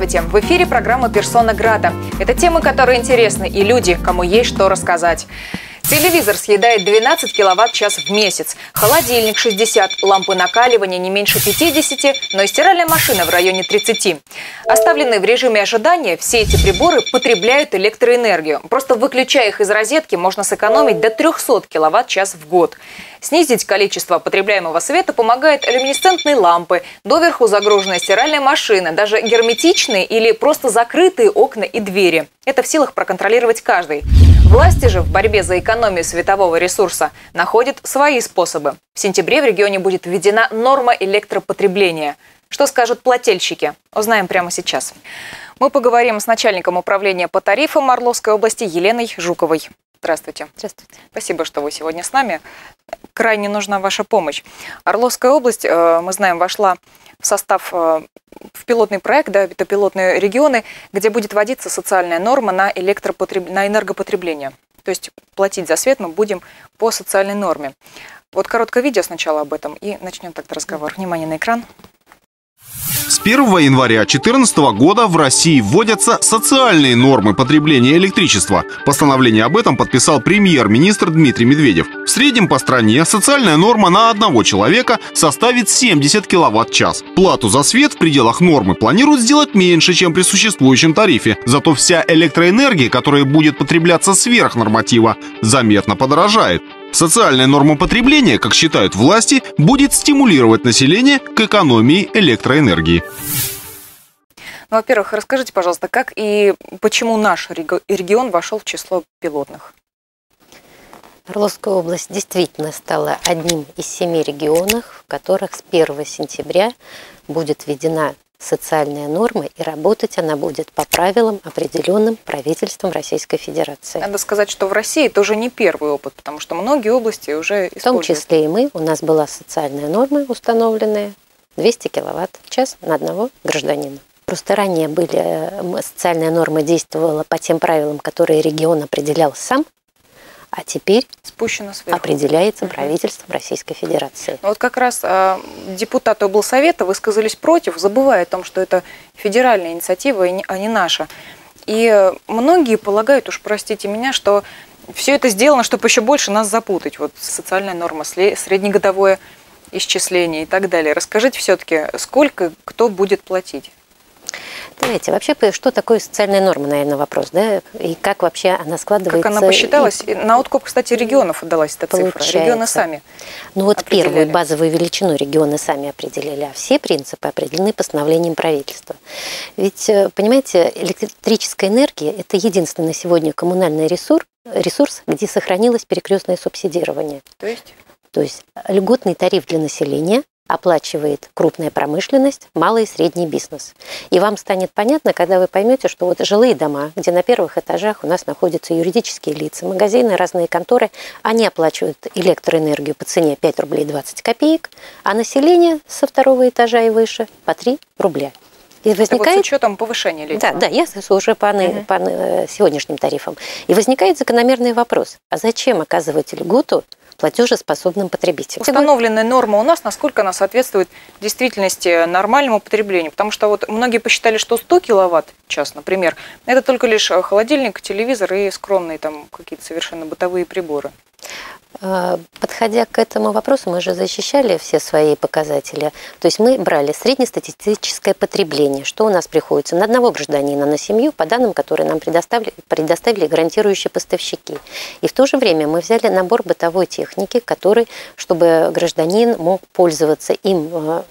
Здравствуйте! В эфире программа «Персона Града». Это темы, которые интересны, и люди, кому есть что рассказать. Телевизор съедает 12 киловатт-час в месяц, холодильник 60, лампы накаливания не меньше 50, но и стиральная машина в районе 30. Оставленные в режиме ожидания, все эти приборы потребляют электроэнергию. Просто выключая их из розетки, можно сэкономить до 300 киловатт-час в год. Снизить количество потребляемого света помогают люминесцентные лампы, доверху загруженная стиральная машина, даже герметичные или просто закрытые окна и двери. Это в силах проконтролировать каждый. Власти же в борьбе за экономию светового ресурса находят свои способы. В сентябре в регионе будет введена норма электропотребления. Что скажут плательщики? Узнаем прямо сейчас. Мы поговорим с начальником управления по тарифам Орловской области Еленой Жуковой. Здравствуйте. Здравствуйте. Спасибо, что вы сегодня с нами. Крайне нужна ваша помощь. Орловская область, мы знаем, вошла в состав, в пилотный проект, да, это пилотные регионы, где будет вводиться социальная норма на энергопотребление. То есть платить за свет мы будем по социальной норме. Вот короткое видео сначала об этом, и начнем тогда разговор. Внимание на экран. С 1 января 2014 года в России вводятся социальные нормы потребления электричества. Постановление об этом подписал премьер-министр Дмитрий Медведев. В среднем по стране социальная норма на одного человека составит 70 киловатт-час. Плату за свет в пределах нормы планируют сделать меньше, чем при существующем тарифе. Зато вся электроэнергия, которая будет потребляться сверх норматива, заметно подорожает. Социальная норма потребления, как считают власти, будет стимулировать население к экономии электроэнергии. Ну, во-первых, расскажите, пожалуйста, как и почему наш регион вошел в число пилотных? Орловская область действительно стала одним из 7 регионов, в которых с 1 сентября будет введена социальная норма, и работать она будет по правилам, определенным правительством Российской Федерации. Надо сказать, что в России это уже не первый опыт, потому что многие области уже используют. В том числе и мы. У нас была социальная норма установленная 200 киловатт-час на одного гражданина. Просто ранее социальная норма действовала по тем правилам, которые регион определял сам, а теперь спущено сверху. Определяется правительством Российской Федерации. Вот как раз депутаты облсовета высказались против, забывая о том, что это федеральная инициатива, а не наша. И многие полагают, уж простите меня, что все это сделано, чтобы еще больше нас запутать. Вот социальная норма, среднегодовое исчисление и так далее. Расскажите все-таки, сколько кто будет платить? Давайте, вообще, что такое социальная норма, наверное, вопрос, да? И как вообще она складывается? Как она посчиталась? На откуп, кстати, регионов отдалась эта цифра. Регионы сами. Ну вот первую базовую величину регионы сами определили, а все принципы определены постановлением правительства. Ведь, понимаете, электрическая энергия – это единственный на сегодня коммунальный ресурс, где сохранилось перекрестное субсидирование. То есть льготный тариф для населения оплачивает крупная промышленность, малый и средний бизнес. И вам станет понятно, когда вы поймете, что вот жилые дома, где на первых этажах у нас находятся юридические лица, магазины, разные конторы, они оплачивают электроэнергию по цене 5 рублей 20 копеек, а население со второго этажа и выше по 3 рубля. И возникает... Это вот с учетом повышения летнего. Да, я уже по сегодняшним тарифам. И возникает закономерный вопрос, а зачем оказывать льготу платежеспособным потребителям? Установленная норма у нас, насколько она соответствует действительности нормальному потреблению? Потому что вот многие посчитали, что 100 киловатт-час, например, это только лишь холодильник, телевизор и скромные там какие-то совершенно бытовые приборы. Подходя к этому вопросу, мы же защищали все свои показатели. То есть мы брали среднестатистическое потребление, что у нас приходится на одного гражданина на семью, по данным, которые нам предоставили гарантирующие поставщики. И в то же время мы взяли набор бытовой техники, который, чтобы гражданин мог пользоваться им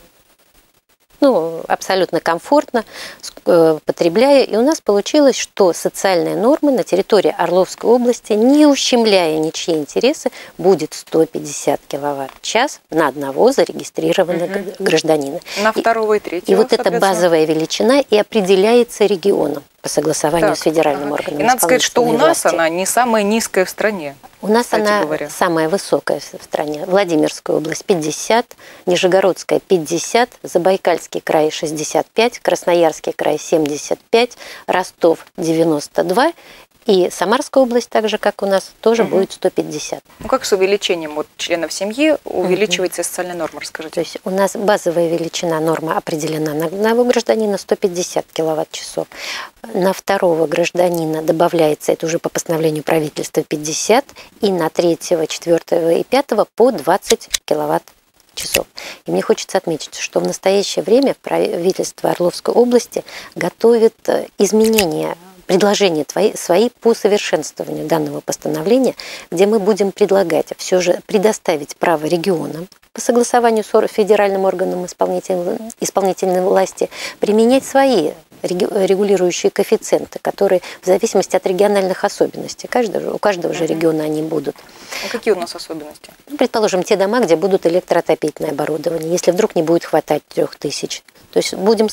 абсолютно комфортно, потребляя. И у нас получилось, что социальная норма на территории Орловской области, не ущемляя ничьи интересы, будет 150 киловатт-час на одного зарегистрированного гражданина. На второго и третьего, и вот эта базовая величина и определяется регионом по согласованию с федеральным органом. И надо сказать, что у нас она не самая низкая в стране. У нас она самая высокая в стране. Владимирская область 50, Нижегородская 50, Забайкальский край 65, Красноярский край 75, Ростов 92 И Самарская область, так же, как у нас, тоже будет 150. Ну, как с увеличением вот членов семьи увеличивается социальная норма, расскажите. То есть у нас базовая величина норма определена на одного гражданина 150 киловатт-часов. На второго гражданина добавляется, это уже по постановлению правительства, 50, и на третьего, четвертого и пятого по 20 киловатт-часов. И мне хочется отметить, что в настоящее время правительство Орловской области готовит изменения, предложения свои по совершенствованию данного постановления, где мы будем предлагать все же предоставить право регионам по согласованию с федеральным органом исполнительной власти применять свои регулирующие коэффициенты, которые в зависимости от региональных особенностей. У каждого же региона они будут. А какие у нас особенности? Ну, предположим, те дома, где будут электроотопительное оборудование, если вдруг не будет хватать 3000. То есть будешь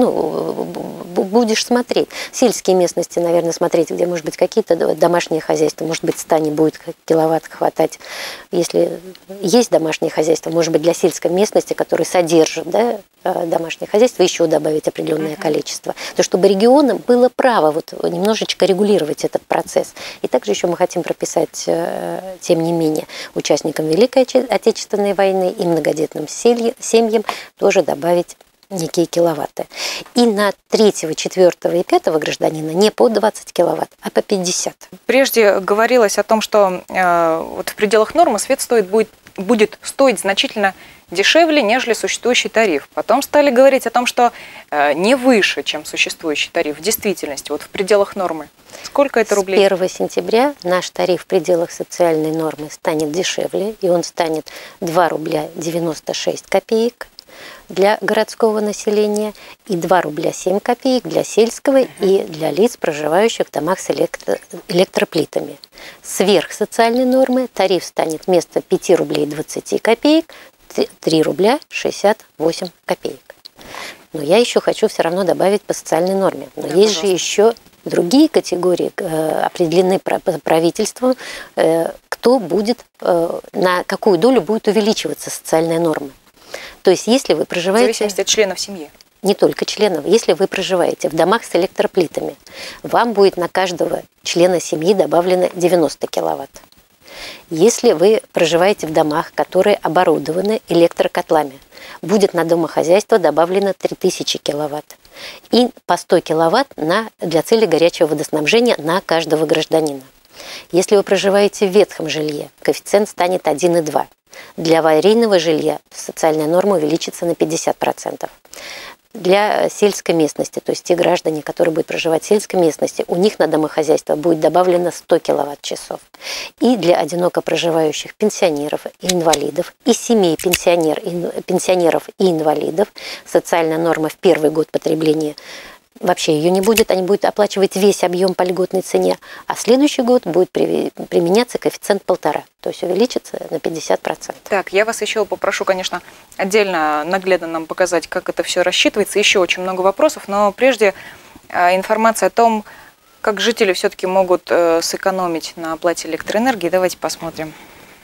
смотреть. Сельские местности, наверное, смотреть, где, может быть, какие-то домашние хозяйства, может быть, 100 не будет киловатт хватать. Если есть домашние хозяйства, может быть, для сельской местности, которые содержат, да, домашнее хозяйство, еще добавить определенное количество. То, чтобы регионам было право вот немножечко регулировать этот процесс. И также еще мы хотим прописать, тем не менее, участникам Великой Отечественной войны и многодетным семьям тоже добавить некие киловатты. И на третьего, четвертого и пятого гражданина не по 20 киловатт, а по 50. Прежде говорилось о том, что вот в пределах нормы свет будет стоить значительно дешевле, нежели существующий тариф. Потом стали говорить о том, что не выше, чем существующий тариф. В действительности, вот в пределах нормы. Сколько это рублей? С 1 сентября наш тариф в пределах социальной нормы станет дешевле, и он станет 2 рубля 96 копеек для городского населения и 2 рубля 7 копеек для сельского и для лиц, проживающих в домах с электроплитами. Сверх социальной нормы тариф станет вместо 5 рублей 20 копеек 3 рубля 68 копеек. Но я еще хочу все равно добавить по социальной норме. Но да, есть же еще другие категории, определены правительством, кто будет, на какую долю будет увеличиваться социальная норма. То есть, если вы проживаете... В зависимости от членов семьи. Не только членов. Если вы проживаете в домах с электроплитами, вам будет на каждого члена семьи добавлено 90 киловатт. Если вы проживаете в домах, которые оборудованы электрокотлами, будет на домохозяйство добавлено 3000 киловатт. И по 100 киловатт для цели горячего водоснабжения на каждого гражданина. Если вы проживаете в ветхом жилье, коэффициент станет 1,2. Для аварийного жилья социальная норма увеличится на 50%. Для сельской местности, то есть те граждане, которые будут проживать в сельской местности, у них на домохозяйство будет добавлено 100 киловатт-часов. И для одиноко проживающих пенсионеров и инвалидов, и семей пенсионеров и инвалидов социальная норма в первый год потребления вообще ее не будет, они будут оплачивать весь объем по льготной цене, а следующий год будет применяться коэффициент 1,5, то есть увеличится на 50%. Так, я вас еще попрошу, конечно, отдельно наглядно нам показать, как это все рассчитывается. Еще очень много вопросов, но прежде информация о том, как жители все-таки могут сэкономить на оплате электроэнергии. Давайте посмотрим.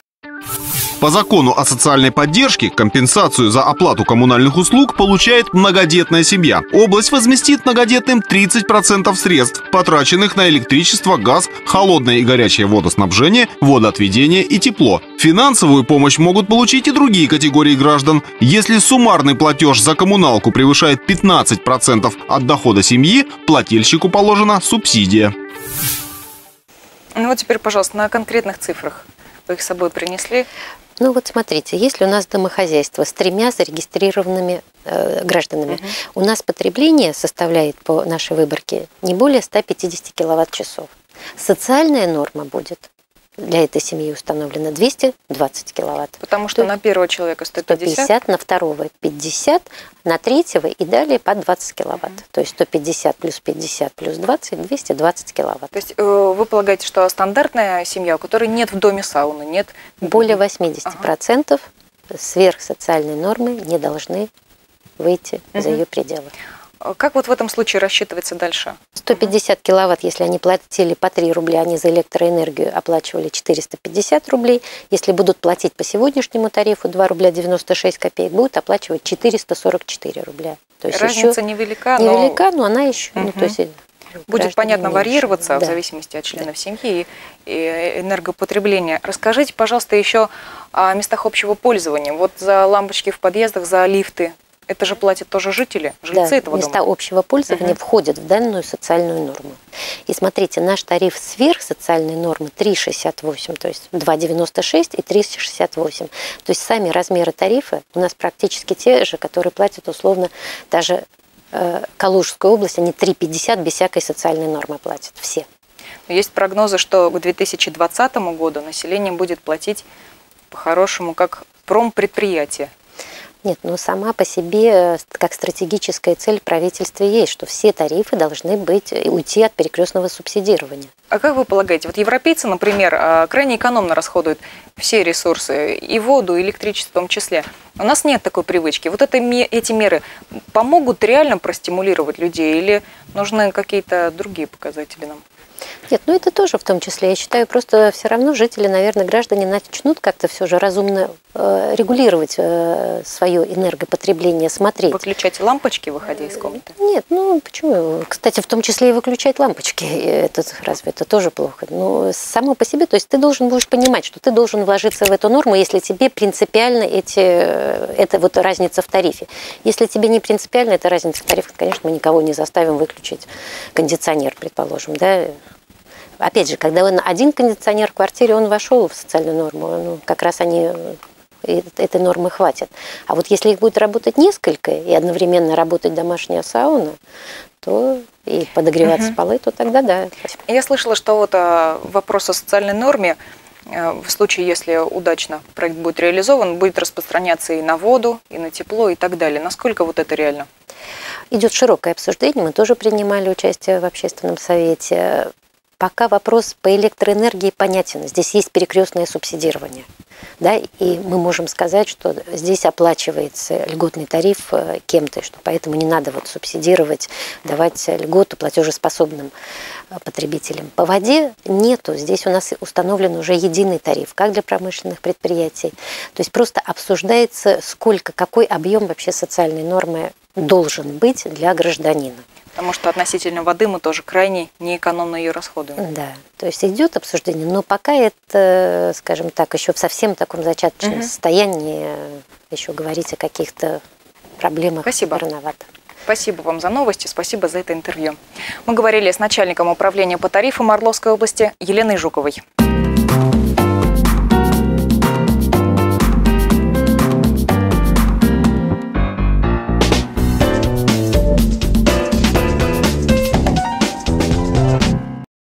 По закону о социальной поддержке компенсацию за оплату коммунальных услуг получает многодетная семья. Область возместит многодетным 30% средств, потраченных на электричество, газ, холодное и горячее водоснабжение, водоотведение и тепло. Финансовую помощь могут получить и другие категории граждан. Если суммарный платеж за коммуналку превышает 15% от дохода семьи, плательщику положена субсидия. Ну вот теперь, пожалуйста, на конкретных цифрах. Вы их с собой принесли? Ну вот смотрите, если у нас домохозяйство с 3 зарегистрированными гражданами, у нас потребление составляет по нашей выборке не более 150 киловатт-часов. Социальная норма будет для этой семьи установлена 220 киловатт. Потому что на первого человека 150, на второго 50, на третьего и далее по 20 киловатт. То есть 150 плюс 50 плюс 20, 220 киловатт. То есть вы полагаете, что стандартная семья, у которой нет в доме сауны, нет... Более 80% сверх социальной нормы не должны выйти за ее пределы. Как вот в этом случае рассчитывается дальше? 150 киловатт, если они платили по 3 рубля, они за электроэнергию оплачивали 450 рублей. Если будут платить по сегодняшнему тарифу 2 рубля 96 копеек, будут оплачивать 444 рубля. То есть разница невелика, невелика, но она еще... Ну, то есть Будет, понятно, меньше. варьироваться в зависимости от членов семьи и энергопотребления. Расскажите, пожалуйста, еще о местах общего пользования. Вот за лампочки в подъездах, за лифты. Это же платят тоже жители, жильцы этого дома. Места общего пользования входят в данную социальную норму. И смотрите, наш тариф сверх социальной нормы 3,68, то есть 2,96 и 3,68. То есть сами размеры тарифа у нас практически те же, которые платят условно даже Калужская область, они 3,50 без всякой социальной нормы платят, все. Есть прогнозы, что к 2020 году население будет платить по-хорошему как промпредприятие. Нет, ну сама по себе, как стратегическая цель правительства есть, что все тарифы должны уйти от перекрестного субсидирования. А как вы полагаете, вот европейцы, например, крайне экономно расходуют все ресурсы, и воду, и электричество в том числе. У нас нет такой привычки. Вот эти меры помогут реально простимулировать людей или нужны какие-то другие показатели нам? Нет, ну это тоже в том числе. Я считаю, просто все равно жители, наверное, граждане начнут как-то все же разумно регулировать свое энергопотребление, смотреть. Выключать лампочки, выходя из комнаты? Нет, ну почему? Кстати, в том числе и выключать лампочки. Разве это тоже плохо? Ну, само по себе, то есть ты будешь понимать, что ты должен вложиться в эту норму, если тебе принципиально это вот разница в тарифе. Если тебе не принципиально эта разница в тарифе, конечно, мы никого не заставим выключить кондиционер, предположим, да. Опять же, когда один кондиционер в квартире, он вошел в социальную норму, ну, как раз этой нормы хватит. А вот если их будет работать несколько, и одновременно работать домашняя сауна, то и подогреваться полы, то тогда да. Я слышала, что вот вопрос о социальной норме, в случае, если удачно проект будет реализован, будет распространяться и на воду, и на тепло, и так далее. Насколько вот это реально? Идет широкое обсуждение, мы тоже принимали участие в общественном совете. Пока вопрос по электроэнергии понятен. Здесь есть перекрестное субсидирование. Да, и мы можем сказать, что здесь оплачивается льготный тариф кем-то, что поэтому не надо вот субсидировать, давать льготу платежеспособным потребителям. По воде нету. Здесь у нас установлен уже единый тариф, как для промышленных предприятий. То есть просто обсуждается, какой объем вообще социальной нормы должен быть для гражданина. Потому что относительно воды мы тоже крайне неэкономно ее расходуем. Да, то есть идет обсуждение, но пока это, скажем так, еще в совсем таком зачаточном состоянии, еще говорить о каких-то проблемах рановато. Спасибо вам за новости, спасибо за это интервью. Мы говорили с начальником управления по тарифам Орловской области Еленой Жуковой.